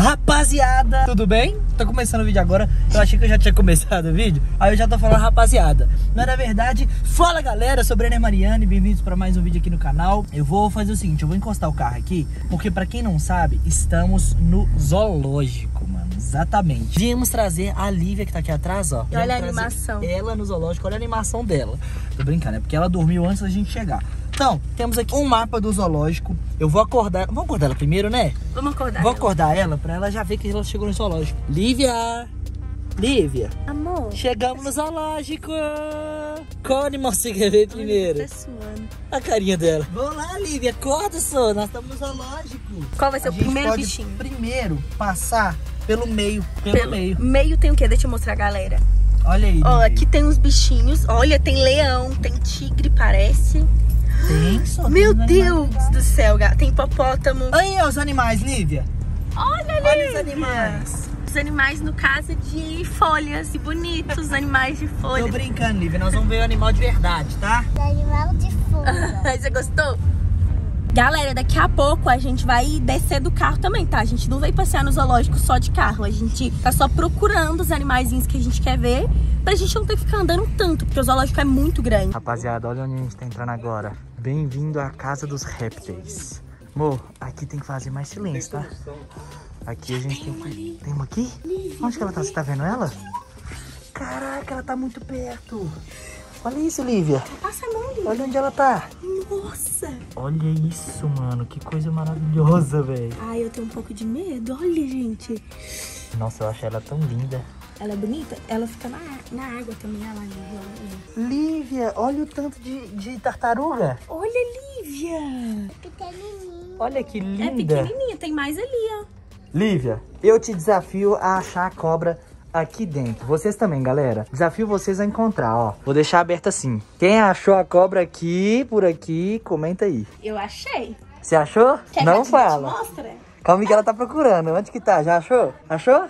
Rapaziada, tudo bem? Tô começando o vídeo agora. Eu achei que eu já tinha começado o vídeo. Aí eu já tô falando rapaziada. Mas na verdade, fala galera, sou Brenner Mariani. Bem-vindos pra mais um vídeo aqui no canal. Eu vou fazer o seguinte, eu vou encostar o carro aqui, porque pra quem não sabe, estamos no zoológico, mano. Exatamente. Viemos trazer a Lívia que tá aqui atrás, ó. E olha a animação. Ela no zoológico, olha a animação dela. Tô brincando, é porque ela dormiu antes da gente chegar. Então, temos aqui um mapa do zoológico. Eu vou acordar. Vamos acordar ela primeiro, né? Vamos acordar. Vou acordar ela pra ela já ver que ela chegou no zoológico. Lívia! Lívia! Amor. Chegamos no zoológico! Qual animal você quer ver primeiro? Tá suando. A carinha dela. Vamos lá, Lívia. Acorda, só. Nós estamos no zoológico. Qual vai ser o primeiro bichinho? Primeiro passar pelo meio. Pelo meio. Meio tem o quê? Deixa eu mostrar, galera. Olha aí. Ó, aqui tem uns bichinhos. Olha, tem leão, tem tigre, parece. Tem só. Meu Deus do céu, tem hipopótamo. Aí, ó, os animais, Lívia. Olha ali. Olha os animais. Os animais, no caso, de folhas. E bonitos animais de Tô folhas. brincando, Lívia. Nós vamos ver o animal de verdade, tá? Animal de folha. Você gostou? Galera, daqui a pouco a gente vai descer do carro também, tá? A gente não vai passear no zoológico só de carro. A gente tá só procurando os animaizinhos que a gente quer ver, pra gente não ter que ficar andando tanto, porque o zoológico é muito grande. Rapaziada, olha onde a gente tá entrando agora. Bem-vindo à casa dos répteis. Amor, aqui tem que fazer mais silêncio, tá? Aqui a gente tem que... Tem uma aqui? Onde que ela tá? Você tá vendo ela? Caraca, ela tá muito perto. Olha isso, Lívia. Passa a mão, Lívia. Olha onde ela tá. Nossa. Olha isso, mano. Que coisa maravilhosa, velho. Ai, eu tenho um pouco de medo. Olha, gente. Nossa, eu acho ela tão linda. Ela é bonita? Ela fica na água também. Olha lá, Lívia. Lívia, olha o tanto de tartaruga. Olha, Lívia. Pequenininho. Olha que linda. É pequenininha. Tem mais ali, ó. Lívia, eu te desafio a achar a cobra aqui dentro. Vocês também, galera. Desafio vocês a encontrar, ó. Vou deixar aberto assim. Quem achou a cobra aqui, por aqui, comenta aí. Eu achei. Você achou? Quer Não que fala. Mostra. Calma que ela tá procurando. Onde que tá? Já achou? Achou?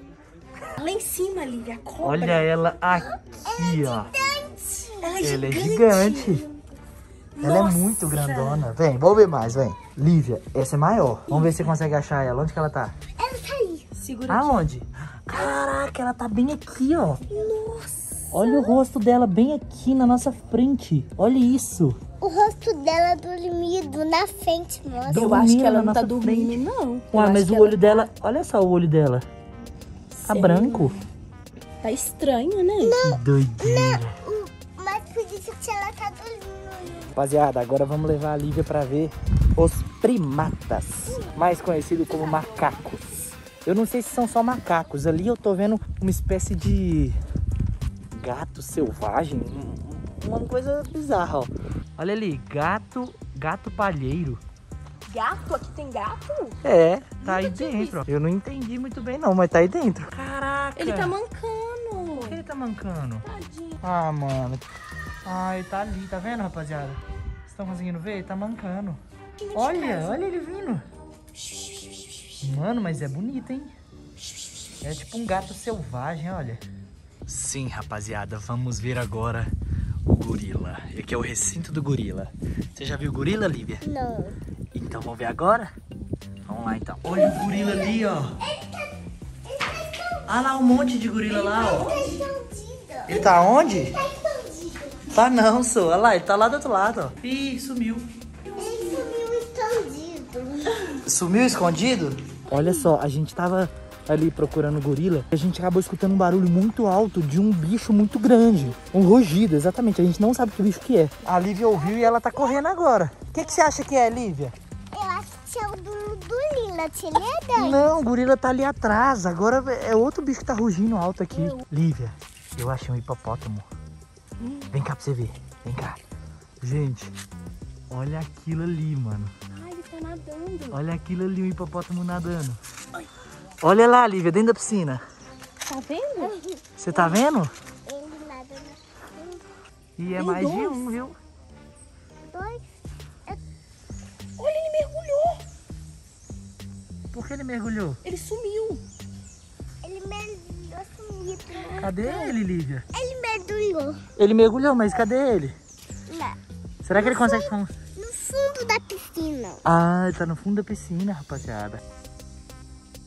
Lá em cima, Lívia, a cobra. Olha ela aqui, ó. Ela é Ela é gigante. gigante. Ela é Nossa. muito grandona. Vem, vamos ver mais, vem. Lívia, essa é maior. Vamos ver se você consegue achar ela. Onde que ela tá? Ela tá aí. Segura aqui. Aonde? Caraca, ela tá bem aqui, ó. Nossa. Olha o rosto dela bem aqui na nossa frente. Olha isso. O rosto dela dormido na frente, moça. Eu acho que ela na não tá nossa dormindo, frente. não. Eu Ué, acho mas que o ela olho dela... Olha só o olho dela. Tá Sério? branco. Tá estranho, né? Que doideira. Mas por isso que ela tá dormindo. Rapaziada, agora vamos levar a Lívia pra ver os primatas, mais conhecido como macacos. Eu não sei se são só macacos. Ali eu tô vendo uma espécie de gato selvagem. Uma coisa bizarra, ó. Olha ali, gato palheiro. Gato? Aqui tem gato? É, tá aí Nunca tinha dentro, ó. Eu não entendi muito bem não, mas tá aí dentro. Caraca. Ele tá mancando. Por que ele tá mancando? Tadinho. Ah, mano. Ai, tá ali, tá vendo, rapaziada? Vocês estão conseguindo ver? Ele tá mancando. Olha, olha ele vindo. Mano, mas é bonito, hein? É tipo um gato selvagem, olha. Sim, rapaziada, vamos ver agora o gorila. Aqui é o recinto do gorila. Você já viu o gorila, Lívia? Não. Então vamos ver agora? Vamos lá, então. Olha o gorila ali, ó. Olha lá um monte de gorila lá, ó. Ele tá onde? Tá não, só. Olha lá, ele tá lá do outro lado, ó. Ih, sumiu. Ele sumiu escondido. Sumiu escondido? Olha só, a gente tava ali procurando o gorila e a gente acabou escutando um barulho muito alto de um bicho muito grande. Um rugido, exatamente. A gente não sabe que bicho que é. A Lívia ouviu e ela tá correndo agora. O que você acha que é, Lívia? Eu acho que é o do Lila, te lembra? Não, o gorila tá ali atrás. Agora é outro bicho que tá rugindo alto aqui. Lívia, eu achei um hipopótamo. Vem cá pra você ver. Vem cá. Gente, olha aquilo ali, mano. Ai, ele tá nadando. Olha aquilo ali, um hipopótamo nadando. Olha lá, Lívia, dentro da piscina. Tá vendo? Você tá vendo? Ele nada na frente. E é Tem mais de dois. um, viu? Dois. Olha, ele mergulhou. Por que ele mergulhou? Ele sumiu. Ele mergulhou sumido. Cadê ele, Lívia? Ele mergulhou. Ele mergulhou, mas cadê ele? Lá. Será que ele consegue... No fundo da piscina. Ah, ele tá no fundo da piscina, rapaziada.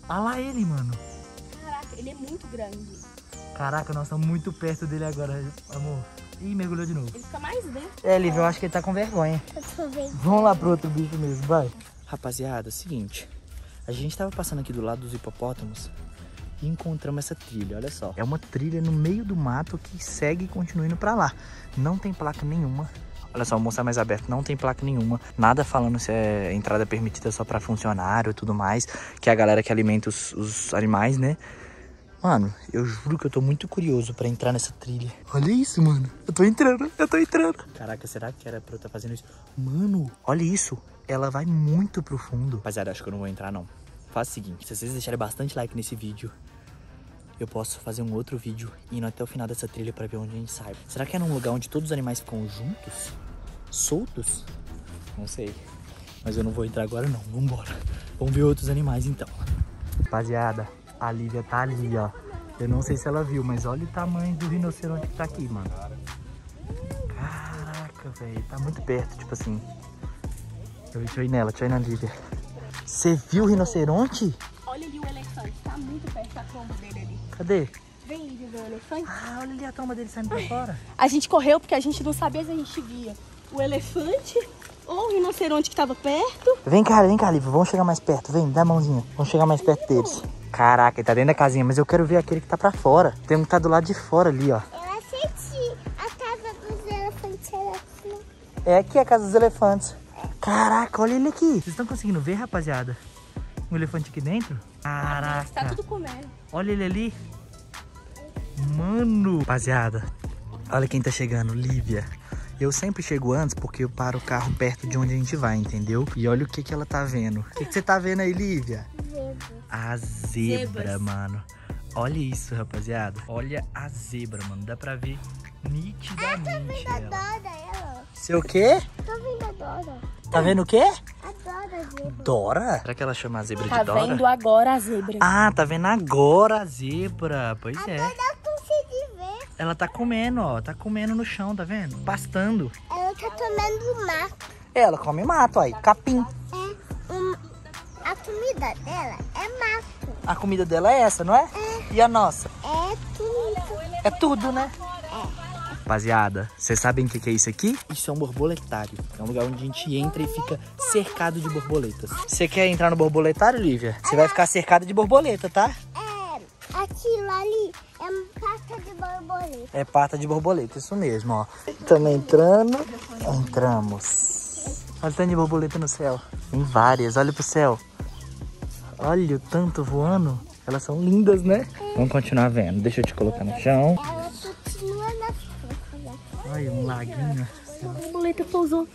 Olha lá ele, mano. Caraca, ele é muito grande. Caraca, nós estamos muito perto dele agora, amor. Ih, mergulhou de novo. Ele fica mais dentro. Lívia, eu acho que ele tá com vergonha. Eu tô vendo. Vamos lá pro outro bicho mesmo, vai. Rapaziada, é o seguinte. A gente tava passando aqui do lado dos hipopótamos e encontramos essa trilha, olha só. É uma trilha no meio do mato que segue e continua indo pra lá. Não tem placa nenhuma. Olha só, vou mostrar mais aberto. Não tem placa nenhuma. Nada falando se é entrada permitida só pra funcionário e tudo mais. Que é a galera que alimenta os animais, né? Mano, eu juro que eu tô muito curioso pra entrar nessa trilha. Olha isso, mano. Eu tô entrando. Caraca, será que era pra eu estar fazendo isso? Mano, olha isso. Ela vai muito pro fundo. Rapaziada, acho que eu não vou entrar, não. Faz o seguinte, se vocês deixarem bastante like nesse vídeo, eu posso fazer um outro vídeo indo até o final dessa trilha pra ver onde a gente sai. Será que é num lugar onde todos os animais ficam juntos? Soltos? Não sei. Mas eu não vou entrar agora, não. Vambora. Vamos ver outros animais, então. Rapaziada, a Lívia tá ali, ó. Eu não sei se ela viu, mas olha o tamanho do rinoceronte que tá aqui, mano. Caraca, velho. Tá muito perto, tipo assim. Deixa eu ir nela, na Lívia. Você viu o rinoceronte? Olha ali o elefante, tá muito perto da tromba dele ali. Cadê? Vem, Lívia, ver o elefante. Ah, olha ali a tromba dele saindo pra fora. A gente correu porque a gente não sabia se a gente via o elefante ou o rinoceronte que tava perto. Vem cá, Lívia. Vamos chegar mais perto. Vem, dá a mãozinha. Vamos chegar mais perto deles. Caraca, ele tá dentro da casinha, mas eu quero ver aquele que tá pra fora. Tem um que tá do lado de fora ali, ó. Eu assisti a casa dos elefantes. Assim. É aqui a casa dos elefantes. Caraca, olha ele aqui. Vocês estão conseguindo ver, rapaziada? Um elefante aqui dentro? Caraca. Tá tudo comendo. Olha ele ali. Mano. Rapaziada, olha quem tá chegando, Lívia. Eu sempre chego antes porque eu paro o carro perto de onde a gente vai, entendeu? E olha o que ela tá vendo. O que você tá vendo aí, Lívia? Zebra. A zebra, Zebras. Mano. Olha isso, rapaziada. Olha a zebra, mano. Dá pra ver nitidamente ela. Adoro ela. Seu quê? Tô vendo a Dora. Tá vendo o quê? Adoro a zebra. Dora? Será que ela chama a zebra Tá de Dora? vendo agora a zebra. Ah, tá vendo agora a zebra. Pois é. Dora eu consegui ver. Ela tá comendo, ó. Tá comendo no chão, tá vendo? Pastando. Ela tá tomando mato. Ela come mato, aí. Capim. A comida dela é mato. A comida dela é essa, não é? E a nossa? É tudo. É tudo, né? Rapaziada, vocês sabem o que é isso aqui? Isso é um borboletário. É um lugar onde a gente entra e fica cercado de borboletas. Você quer entrar no borboletário, Lívia? Você vai ficar cercada de borboleta, tá? Aquilo ali é pata de borboleta. É pata de borboleta, isso mesmo, ó. Estamos entrando. Entramos. Olha o tanto de borboleta no céu. Tem várias, olha pro céu. Olha o tanto voando. Elas são lindas, né? Vamos continuar vendo. Deixa eu te colocar no chão. Ela continua na folha. Olha, um laguinho. A borboleta pousou.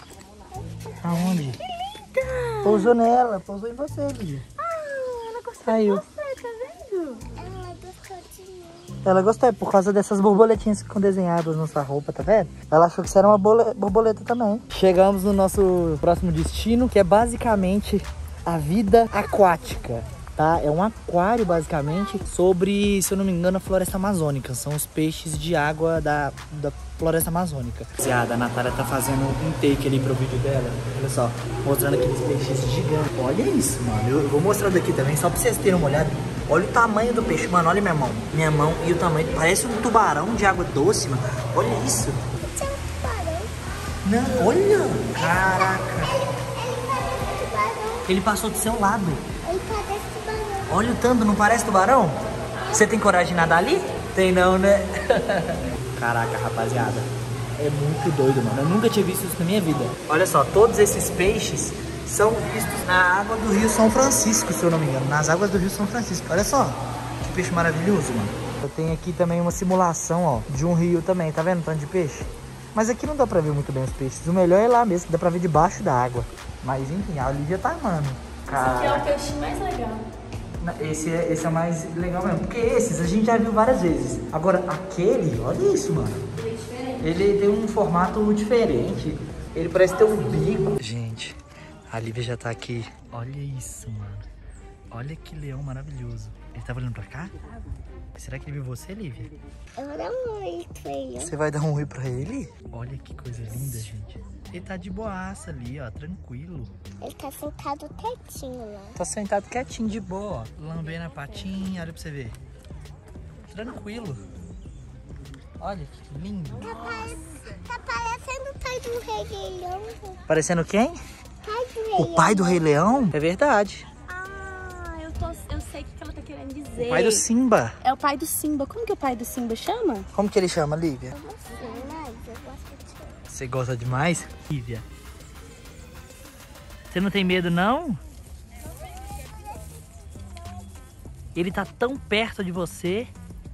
Aonde? Pousou nela, pousou em você, Lívia. Ela gostou Saiu. de você, tá vendo? Ela gostou de mim. Ela gostou, é por causa dessas borboletinhas que ficam desenhadas na sua roupa, tá vendo? Ela achou que isso era uma borboleta também. Chegamos no nosso próximo destino, que é basicamente a vida aquática, tá? É um aquário, basicamente, sobre, se eu não me engano, a floresta amazônica. São os peixes de água da floresta amazônica. A Natália tá fazendo um take ali pro vídeo dela. Olha só, mostrando aqueles peixes gigantes. Olha isso, mano. Eu vou mostrar daqui também, só pra vocês terem uma olhada. Olha o tamanho do peixe, mano. Olha minha mão. Minha mão e o tamanho. Parece um tubarão de água doce, mano. Olha isso. Isso é um tubarão. Não, olha. Caraca. Ele parece tubarão. Ele passou do seu lado. Ele parece tubarão. Olha o tanto, não parece tubarão? Você tem coragem de nadar ali? Tem não, né? Caraca, rapaziada. É muito doido, mano. Eu nunca tinha visto isso na minha vida. Olha só, todos esses peixes são vistos na água do Rio São Francisco, se eu não me engano. Nas águas do Rio São Francisco. Olha só, que peixe maravilhoso, mano. Eu tenho aqui também uma simulação, ó, de um rio também. Tá vendo o tanto de peixe? Mas aqui não dá pra ver muito bem os peixes. O melhor é lá mesmo, que dá pra ver debaixo da água. Mas enfim, a Olivia tá amando. Esse aqui é o peixe mais legal. Esse é mais legal mesmo. Porque esses a gente já viu várias vezes. Agora, aquele, olha isso, mano. Ele tem um formato diferente. Ele parece ter um bico. Gente, a Lívia já tá aqui. Olha isso, mano. Olha que leão maravilhoso. Ele tava olhando pra cá? Será que ele viu você, Lívia? Eu vou dar um oi pra ele. Você vai dar um oi pra ele? Olha que coisa linda, gente. Ele tá de boaça ali, ó, tranquilo. Ele tá sentado quietinho lá. Tá sentado quietinho, de boa, ó. Lambendo a patinha, olha pra você ver. Tranquilo. Olha que lindo. Tá parecendo o pai do Rei Leão. Parecendo quem? Pai do Rei O pai do Rei Leão? É verdade. Ah, eu sei o que ela tá querendo dizer. O pai do Simba. É o pai do Simba. Como que o pai do Simba chama? Como que ele chama, Lívia? Eu não sei, mas eu gosto de... Você gosta demais? Lívia. Você não tem medo, não? Ele tá tão perto de você.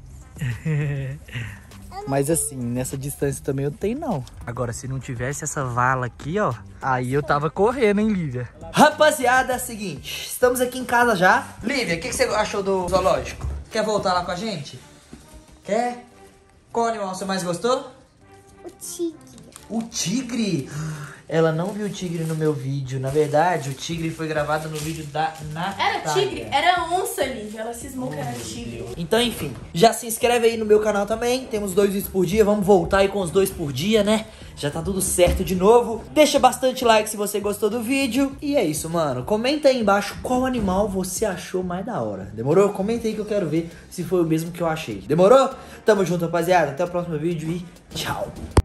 Mas assim, nessa distância também eu tenho não. Agora, se não tivesse essa vala aqui, ó, aí eu tava correndo, hein, Lívia? Rapaziada, é o seguinte, estamos aqui em casa já. Lívia, o que você achou do zoológico? Quer voltar lá com a gente? Quer? Qual animal você mais gostou? O tigre. O tigre? Ela não viu o tigre no meu vídeo. Na verdade, o tigre foi gravado no vídeo da Natália. Era tigre? Era onça, Lívia. Ela cismou que era tigre. Então, enfim, já se inscreve aí no meu canal também. Temos 2 vídeos por dia. Vamos voltar aí com os 2 por dia, né? Já tá tudo certo de novo. Deixa bastante like se você gostou do vídeo. E é isso, mano. Comenta aí embaixo qual animal você achou mais da hora. Demorou? Comenta aí que eu quero ver se foi o mesmo que eu achei. Demorou? Tamo junto, rapaziada. Até o próximo vídeo e tchau.